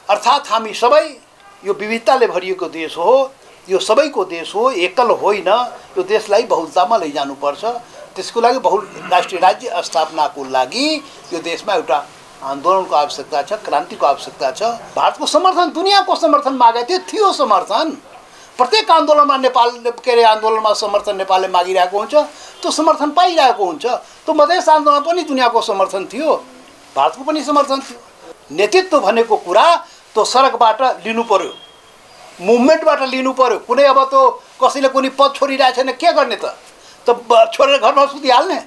अर्थात् हामी सबै यो विविधताले भरिएको देश हो, यो सबैको देश हो, एकल होइन। यो देशलाई बहुलतामा लैजानुपर्छ। त्यसको लागि बहुराष्ट्रिय राज्य स्थापनाको लागि यो देशमा एउटा आन्दोलनको आवश्यकता छ, क्रान्तिको आवश्यकता छ। भारतको समर्थन, दुनियाँको समर्थन मागेको थियो समर्थन। प्रत्येक आन्दोलनमा आन्दोलनमा समर्थन नेपालले मागिरहेको हुन्छ, त्यो समर्थन पाइरहेको हुन्छ। त्यो मधेस आन्दोलनमा पनि दुनियाँको समर्थन थियो, भारतको पनि समर्थन थियो। नेतृत्व भनेको कुरा त्यो सडकबाट लिनु पर्यो, मुभमेन्टबाट लिनु पर्यो। कुनै अब त्यो कसैले कुनै पद छोडिरहेको छैन, के गर्ने त छोडेर घरमा सुतिहाल्ने?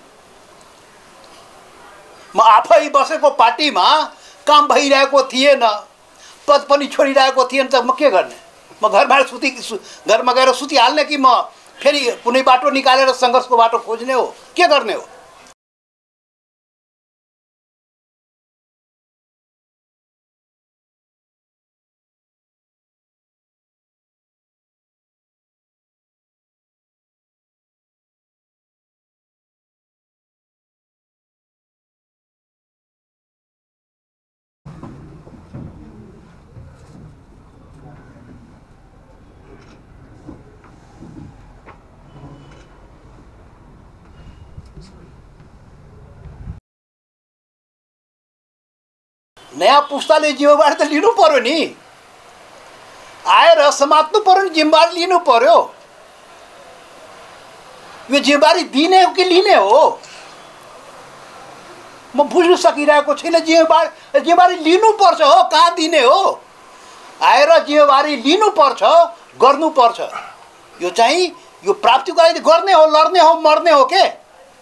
म आफै बसेको पार्टीमा काम भइरहेको थिएन, पद पनि छोडिरहेको थिएन, त म के गर्ने? म घरमा गएर सुतिहाल्ने कि म फेरि कुनै बाटो निकालेर सङ्घर्षको बाटो खोज्ने हो? के गर्ने हो? नयाँ पुस्ताले जिम्मेवारी त लिनु पर्यो नि, आएर समात्नु पर्यो नि, जिम्मेवारी लिनु पर्यो। यो जिम्मेवारी दिने हो कि लिने हो म बुझ्न सकिरहेको छैन। जिम्मेवारी लिनुपर्छ हो, कहाँ दिने हो? आएर जिम्मेवारी लिनुपर्छ, गर्नुपर्छ। यो चाहिँ यो प्राप्तिको लागि गर्ने हो, लड्ने हो, मर्ने हो के?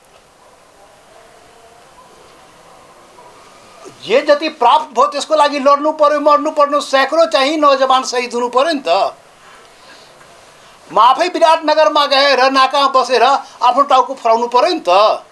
जे जति प्राप्त भयो त्यसको लागि लड्नु पर्यो, मर्नु पर्नु। सैकड़ों चाहिँ नौजवान शहीद हुनु पर्यो नि त। म आफै विराटनगरमा गएर नाकामा बसेर आफ्नो टाउको फराउनु पर्यो नि त।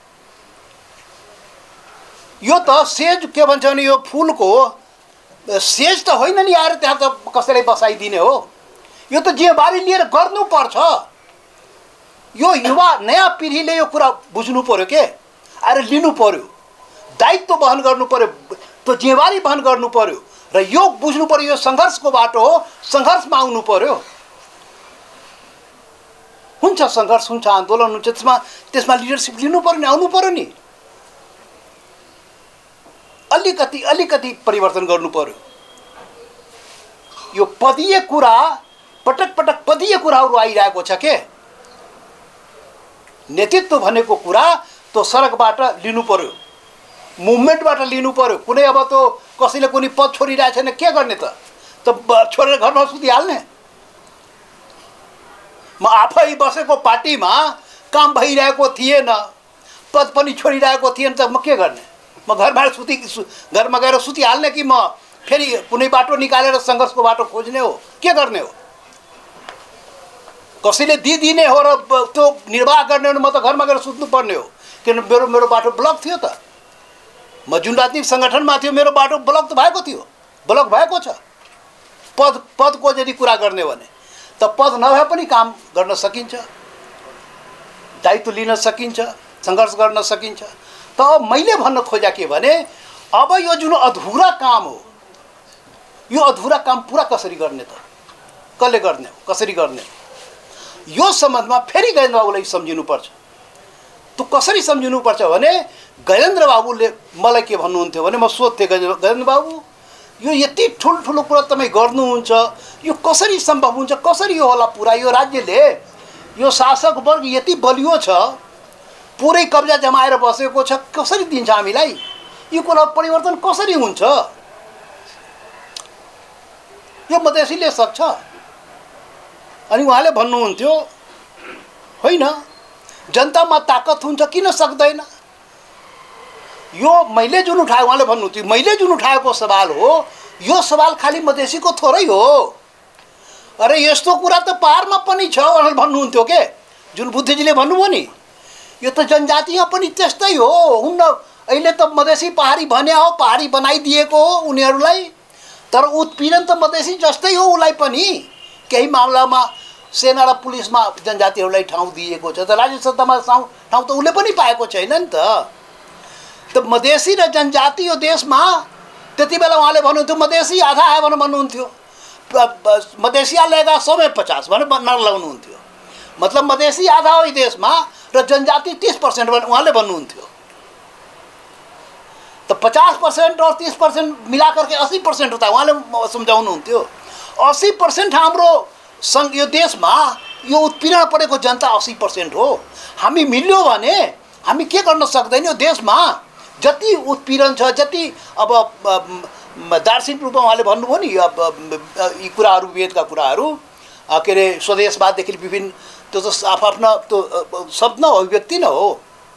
यो त सेज के भन्छ भने यो फुलको सेज त होइन नि, आएर त्यहाँ त कसैलाई बसाइदिने हो। यो त जिम्मेवारी लिएर गर्नुपर्छ। यो युवा नयाँ पिँढीले यो कुरा बुझ्नु पर्यो के, आएर लिनु पर्यो, दायित्व वहन गर्नु पर्यो, त्यो जिम्मेवारी वहन गर्नु पर्यो र यो बुझ्नु पर्यो। यो सङ्घर्षको बाटो हो, सङ्घर्षमा आउनु पर्यो। हुन्छ सङ्घर्ष, हुन्छ आन्दोलन हुन्छ, त्यसमा लिडरसिप लिनु पर्यो नि, आउनु पर्यो नि। अलिकति परिवर्तन गर्नु पर्यो। यो पदीय कुरा, पटक पदीय कुराहरू आइरहेको छ के? नेतृत्व भनेको कुरा त्यो सडकबाट लिनु पर्यो, मुभमेन्टबाट लिनु पर्यो। कुनै अब त्यो कसैले कुनै पद छोडिरहेको छैन, के गर्ने त छोडेर घरमा सुतिहाल्ने? म आफै बसेको पार्टीमा काम भइरहेको थिएन, पद पनि छोडिरहेको थिएन, त म के गर्ने? म घरमा गएर सुतिहाल्ने कि म फेरि कुनै बाटो निकालेर सङ्घर्षको बाटो खोज्ने हो? के गर्ने हो? कसैले दिने हो र त्यो निर्वाह गर्ने हो भने म त घरमा गएर सुत्नुपर्ने हो। किन मेरो बाटो ब्लक थियो त। म जुन राजनीतिक सङ्गठनमा थियो मेरो बाटो ब्लक त भएको थियो, ब्लक भएको छ। पदको यदि कुरा गर्ने हो भने त पद नभए पनि काम गर्न सकिन्छ, दायित्व लिन सकिन्छ, सङ्घर्ष गर्न सकिन्छ। त मैले भन्न खोजेँ के भने अब यो जुन अधुरा काम हो, यो अधुरा काम पुरा कसरी गर्ने त? कसले गर्ने हो, कसरी गर्ने हो? यो सम्बन्धमा फेरि गजेन्द्र बाबुलाई सम्झिनुपर्छ। त्यो कसरी सम्झिनुपर्छ भने गजेन्द्र बाबुले मलाई के भन्नुहुन्थ्यो भने म सोध्थेँ, गजेन्द्र बाबु यो यति ठुल्ठुलो कुरा तपाईँ गर्नुहुन्छ, यो कसरी सम्भव हुन्छ? कसरी यो होला? पुरा यो राज्यले, यो शासक वर्ग यति बलियो छ, पुरै कब्जा जमाएर बसेको छ, कसरी दिन्छ हामीलाई? यो कुरा परिवर्तन कसरी हुन्छ? यो मधेसीले सक्छ। अनि उहाँले भन्नुहुन्थ्यो होइन जनतामा ताकत हुन्छ, किन सक्दैन? यो मैले जुन उठाएँ, उहाँले भन्नुहुन्थ्यो मैले जुन उठाएको सवाल हो, यो सवाल खालि मधेसीको थोरै हो। अरे यस्तो कुरा त पाहाडमा पनि छ भनेर भन्नुहुन्थ्यो के, जुन बुद्धिजीले भन्नुभयो नि। यो त जनजातिमा पनि त्यस्तै हो। हुन्न अहिले त मधेसी पहाडी भने हो, पहाडी बनाइदिएको हो उनीहरूलाई, तर उत्पीडन त मधेसी जस्तै हो उसलाई पनि। केही मामलामा सेना र पुलिसमा जनजातिहरूलाई ठाउँ दिएको छ, त राज्य सत्तामा ठाउँ त उसले पनि पाएको छैन नि त। मधेसी र जनजाति यो देशमा त्यति बेला उहाँले भन्नुहुन्थ्यो मधेसी आधा आयो भनेर भन्नुहुन्थ्यो, मधेसिया लेगा समय 50 भनेर नारा लगाउनुहुन्थ्यो। मतलब मधेसी आधा हो देशमा र जनजाति 30% भनेर उहाँले भन्नुहुन्थ्यो। तो 50% और 30% मिला करके 80% होता है, उहाँले सम्झाउनुहुन्थ्यो। 80% हाम्रो संघ यो देशमा यो उत्पीडन परेको जनता 80% हो। हामी मिल्यो भने हामी के गर्न सक्दैन? यो देशमा जति उत्पीडन छ, जति अब दार्शनिक रूपमा उहाँले भन्नुभयो नि यी कुराहरू, वेदका कुराहरू, के अरे स्वदेशवाददेखि विभिन्न, त्यो त आफ्ना त्यो शब्द न अभिव्यक्ति न हो।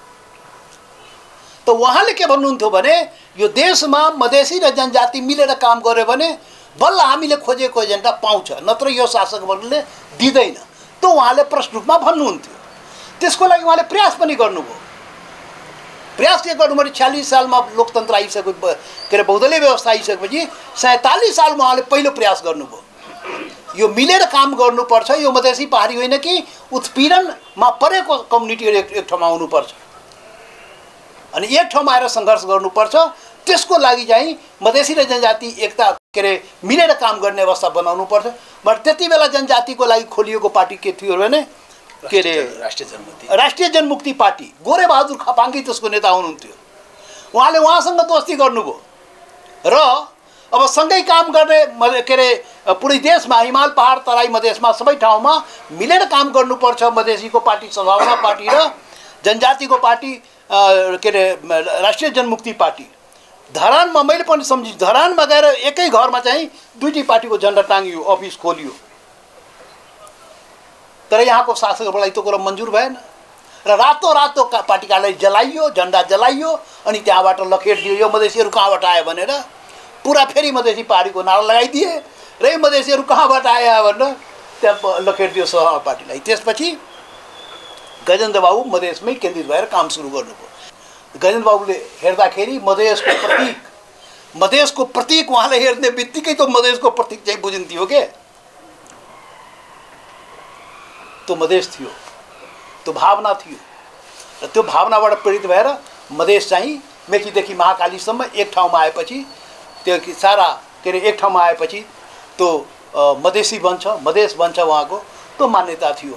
तो उहाँले के भन्नुहुन्थ्यो भने यो देशमा मधेसी र जनजाति मिलेर काम गर्यो भने बल्ल हामीले खोजेको एजेन्डा पाउँछ, नत्र यो शासकवर्गले दिँदैन। त उहाँले प्रश्न रूपमा भन्नुहुन्थ्यो। त्यसको लागि उहाँले प्रयास पनि गर्नुभयो। प्रयास के गर्नु भने 46 सालमा लोकतन्त्र आइसक्यो, के अरे बहुदलीय व्यवस्था आइसकेपछि 47 सालमा उहाँले पहिलो प्रयास गर्नुभयो। यो मिलेर काम गर्नुपर्छ, यो मधेसी पहाडी होइन कि उत्पीडनमा परेको कम्युनिटीहरू एक ठाउँमा आउनुपर्छ अनि एक ठाउँमा आएर सङ्घर्ष गर्नुपर्छ। त्यसको लागि चाहिँ मधेसी र जनजाति एकता, के अरे मिलेर काम गर्ने अवस्था बनाउनुपर्छ। बट त्यति बेला जनजातिको लागि खोलिएको पार्टी के थियो भने के अरे राष्ट्रिय जनमुक्ति पार्टी, गोरेबहादुर खपाङ्गी त्यसको नेता हुनुहुन्थ्यो। उहाँले उहाँसँग दोस्ती गर्नुभयो र अब सँगै काम गर्ने, के अरे पुरै देशमा हिमाल पहाड तराई मधेसमा सबै ठाउँमा मिलेर काम गर्नुपर्छ। मधेसीको पार्टी सद्भावना पार्टी र जनजातिको पार्टी, के अरे राष्ट्रिय जनमुक्ति पार्टी। धरानमा मैले पनि सम्झी, धरानमा गएर एकै घरमा चाहिँ दुईटी पार्टीको झन्डा टाँगियो, अफिस खोलियो। तर यहाँको शासकहरूलाई त्यो कुरा मन्जुर भएन र रातो पार्टी कार्यालय जलाइयो, झन्डा जलाइयो अनि त्यहाँबाट लखेट दियो, यो मधेसीहरू कहाँबाट आयो भनेर। पुरा फेरि मधेसी पार्टीको नारा लगाइदिए र यो मधेसीहरू कहाँबाट आयो भनेर त्यहाँ लखेट दियो सह पार्टीलाई। त्यसपछि गजेन्द्र बाबु मधेसमै केन्द्रित भएर काम सुरु गर्नुभयो। गजेन्द्र बाबुले हेर्दाखेरि मधेसको प्रतीक उहाँले हेर्ने बित्तिकै त मधेसको प्रतीक चाहिँ बुझिन्थ्यो के त्यो मधेस थियो, त्यो भावना थियो र त्यो भावनाबाट प्रेरित भएर मधेस चाहिँ मेचीदेखि महाकालीसम्म एक ठाउँमा आएपछि, त्यो सारा के अरे एक ठाउँमा आएपछि त्यो मधेसी बन्छ, मधेस बन्छ, उहाँको त्यो मान्यता थियो।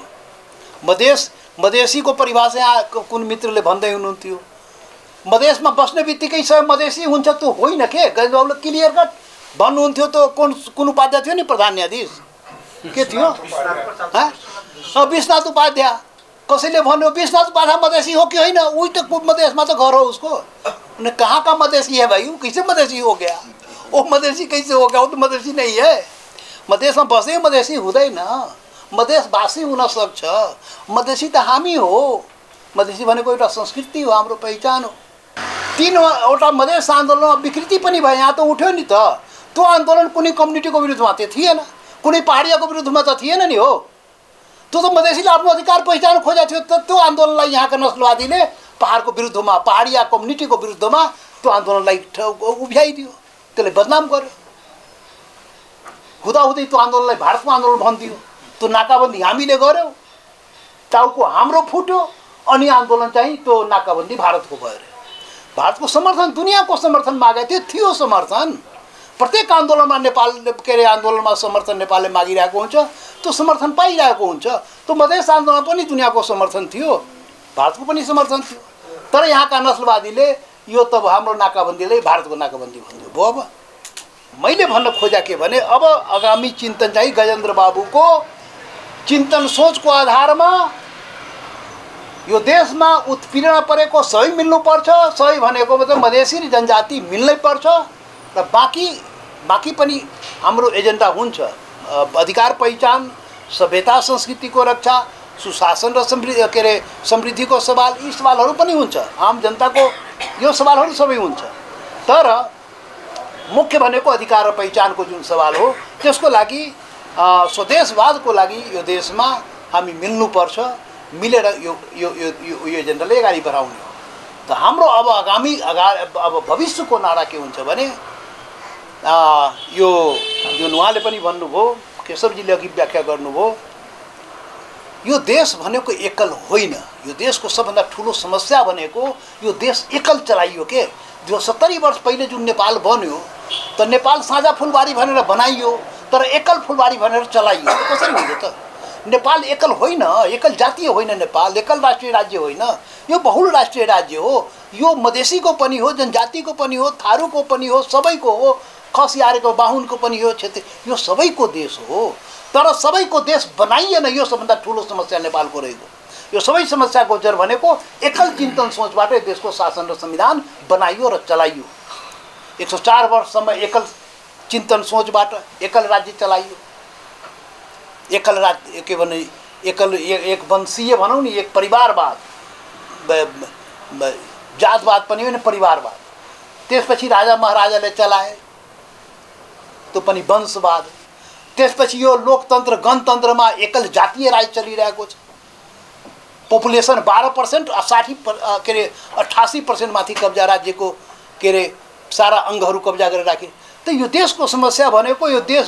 मधेसीको परिभाषा यहाँ कुन मित्रले भन्दै हुनुहुन्थ्यो, मधेसमा बस्ने बित्तिकै सब मधेसी हुन्छ, त्यो होइन के। गजेन्द्र बाबुले क्लियर कट भन्नुहुन्थ्यो। त्यो कुन उपाध्याय थियो नि प्रधान न्यायाधीश, के थियो विश्वनाथ उपाध्याय। कसैले भन्यो विश्वनाथ उपाध्याय मधेसी हो कि होइन? उही त मधेसमा तो घर हो उसको। कहाँ का मधेसी है भाई? कैसे मधेसी हो गया? वो मधेसी कैसे हो गया? वो तो मधेसी नहीं है। मधेसमा बसे मधेसी हुँदैन, मधेसवासी हुन सक्छ। मधेसी त हामी हो। मधेसी भनेको एउटा संस्कृति हो, हाम्रो पहिचान हो। 3वटा मधेस आन्दोलनमा विकृति पनि भयो। यहाँ त उठ्यो नि त। त्यो आन्दोलन कुनै कम्युनिटीको विरुद्धमा त थिएन, कुनै पहाडियाको विरुद्धमा त थिएन नि हो। त्यो त मधेसीले आफ्नो अधिकार पहिचान खोजेको थियो। त्यो आन्दोलनलाई यहाँका नस्लवादीले पहाडको विरुद्धमा, पहाडिया कम्युनिटीको विरुद्धमा त्यो आन्दोलनलाई उभ्याइदियो, त्यसले बदनाम गर्यो। हुँदाहुँदै त्यो आन्दोलनलाई भारतको आन्दोलन भनिदियो। त्यो नाकाबन्दी हामीले गर्यौँ, टाउको हाम्रो फुट्यो अनि आन्दोलन चाहिँ त्यो नाकाबन्दी भारतको भयो अरे। भारतको समर्थन, दुनियाँको समर्थन मागेको थियो समर्थन। प्रत्येक आन्दोलनमा नेपाल, के अरे आन्दोलनमा समर्थन नेपालले मागिरहेको हुन्छ, त्यो समर्थन पाइरहेको हुन्छ। त्यो मधेस आन्दोलनमा पनि दुनियाँको समर्थन थियो, भारतको पनि समर्थन थियो। तर यहाँका नस्लवादीले यो त हाम्रो नाकाबन्दीले भारतको नाकाबन्दी भन्यो भयो। अब मैले भन्न खोजा के भने अब आगामी चिन्तन चाहिँ गजेन्द्र बाबुको चिन्तन सोचको आधारमा यो देशमा उत्पीडन परेको सबै मिल्नुपर्छ। सबै भनेको मतलब मधेसी र जनजाति मिल्नै पर्छ र बाँकी पनि हाम्रो एजेन्डा हुन्छ। अधिकार पहिचान, सभ्यता संस्कृतिको रक्षा, सुशासन र समृद्धिको सवाल, यी सवालहरू पनि हुन्छ। आम जनताको यो सवालहरू सबै हुन्छ। तर मुख्य भनेको अधिकार र पहिचानको जुन सवाल हो, त्यसको लागि स्वदेशवादको लागि यो देशमा हामी मिल्नुपर्छ। मिलेर यो यो यो यो एजेन्डाले अगाडि बढाउने हो। त हाम्रो अब अब भविष्यको नारा के हुन्छ भने यो जुन उहाँले पनि भन्नुभयो, केशवजीले अघि व्याख्या गर्नुभयो, यो देश भनेको एकल होइन। यो देशको सबभन्दा ठुलो समस्या भनेको यो देश एकल चलाइयो के। जो 70 वर्ष पहिले जुन नेपाल बन्यो, त नेपाल साझा फुलबारी भनेर बनाइयो, तर एकल फुलबारी भनेर चलाइयो। कसरी हुन्छ त? नेपाल एकल होइन, एकल जातीय होइन, नेपाल एकल राष्ट्रिय राज्य होइन, यो बहुल राष्ट्रिय राज्य हो। यो मधेसीको पनि हो, जनजातिको पनि हो, थारूको पनि हो, सबैको हो, खसियारेको बाहुनको पनि हो, क्षेत्र, यो सबैको देश हो। तर सबैको देश बनाइएन, यो सबभन्दा ठुलो समस्या नेपालको रहेको। यो सबै समस्याको जड भनेको एकल चिन्तन सोचबाट देशको शासन र संविधान बनाइयो र चलाइयो। 104 वर्षसम्म एकल चिन्तन सोचबाट एकल राज्य चलाइयो। एकल राज्य के भने एकल एक वंशीय भनौँ नि, एक परिवारवाद, जातवाद पनि होइन, परिवारवाद। त्यसपछि राजा महाराजाले चलाए, त्यो पनि वंशवाद। त्यसपछि यो लोकतन्त्र गणतन्त्रमा एकल जातीय राज चलिरहेको छ। पपुलेसन 12%, 88% माथि कब्जा राज्यको के अरे सारा अङ्गहरू कब्जा गरेर राखे। त यो देशको समस्या भनेको यो देश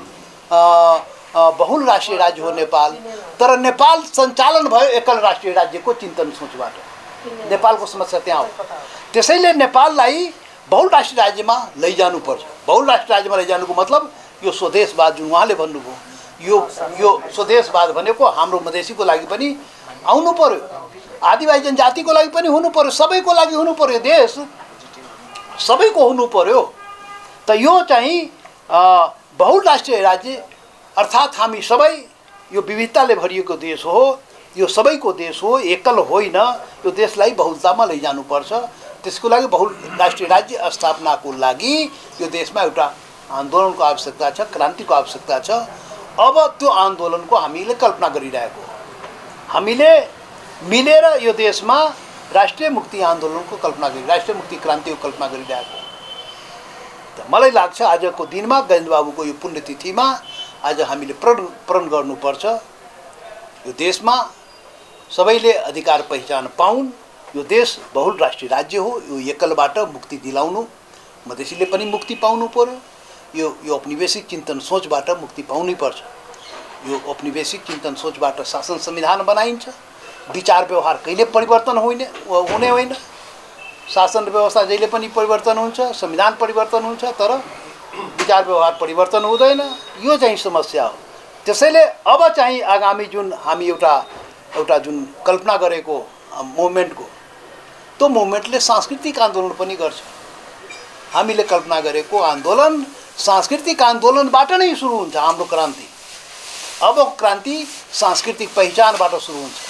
बहुल राष्ट्रिय राज्य हो नेपाल। तर नेपाल सञ्चालन भयो एकल राष्ट्रिय राज्यको चिन्तन सोचबाट। नेपालको समस्या त्यहाँ हो। त्यसैले नेपाललाई बहुल राष्ट्रिय राज्यमा लैजानुपर्छ। बहुल राष्ट्रिय राज्यमा लैजानुको मतलब यो स्वदेशवाद जुन उहाँले भन्नुभयो, यो स्वदेशवाद भनेको हाम्रो मधेसीको लागि पनि आउनु पर्यो, आदिवासी जनजातिको लागि पनि हुनु पर्यो, सबैको लागि हुनु पर्यो। देश सबैको हुनु पर्यो। त यो चाहिँ बहुल राष्ट्रिय राज्य अर्थात् हामी सबै यो विविधताले भरिएको देश हो, यो सबैको देश हो, एकल होइन। यो देशलाई बहुलतामा लैजानुपर्छ। त्यसको लागि बहुल राष्ट्रिय राज्य स्थापनाको लागि यो देशमा एउटा आन्दोलनको आवश्यकता छ, क्रान्तिको आवश्यकता छ। अब त्यो आन्दोलनको हामीले कल्पना गरिरहेको, हामीले मिलेर यो देशमा राष्ट्रिय मुक्ति आन्दोलनको कल्पना गरि, राष्ट्रिय मुक्ति क्रान्तिको कल्पना गरिरहेको। त मलाई लाग्छ आजको दिनमा गजेन्द्र बाबुको यो पुण्यतिथिमा आज हामीले प्रण गर्नुपर्छ। यो देशमा सबैले अधिकार पहिचान पाउन्। यो देश बहुल राष्ट्रिय राज्य हो। यो एकलबाट मुक्ति दिलाउनु, मधेसीले पनि मुक्ति पाउनु पर्यो। यो औपनिवेशिक चिन्तन सोचबाट मुक्ति पाउनै पर्छ। यो औपनिवेशिक चिन्तन सोचबाट शासन संविधान बनाइन्छ। विचार व्यवहार कहिले परिवर्तन हुने होइन। शासन व्यवस्था जहिले पनि परिवर्तन हुन्छ, संविधान परिवर्तन हुन्छ, तर विचार व्यवहार परिवर्तन हुँदैन। यो चाहिँ समस्या हो। त्यसैले अब चाहिँ आगामी जुन हामी एउटा जुन कल्पना गरेको मुभमेन्टको, त्यो मुभमेन्टले सांस्कृतिक आन्दोलन पनि गर्छ। हामीले कल्पना गरेको आन्दोलन सांस्कृतिक आन्दोलनबाट नै सुरु हुन्छ। हाम्रो क्रान्ति, अब क्रान्ति सांस्कृतिक पहिचानबाट सुरु हुन्छ।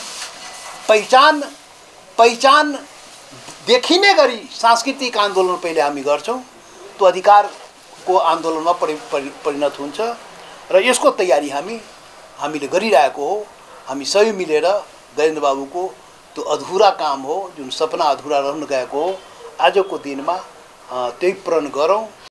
पहिचान देखिने गरी सांस्कृतिक आन्दोलन पहिले हामी गर्छौँ, त्यो अधिकारको आन्दोलनमा परिणत हुन्छ। र यसको तयारी हामीले गरिरहेको हो। हामी सबै मिलेर गजेन्द्र बाबुको त्यो अधुरा काम हो, जुन सपना अधुरा रहन गएको हो, आजको दिनमा त्यही प्रण गरौँ।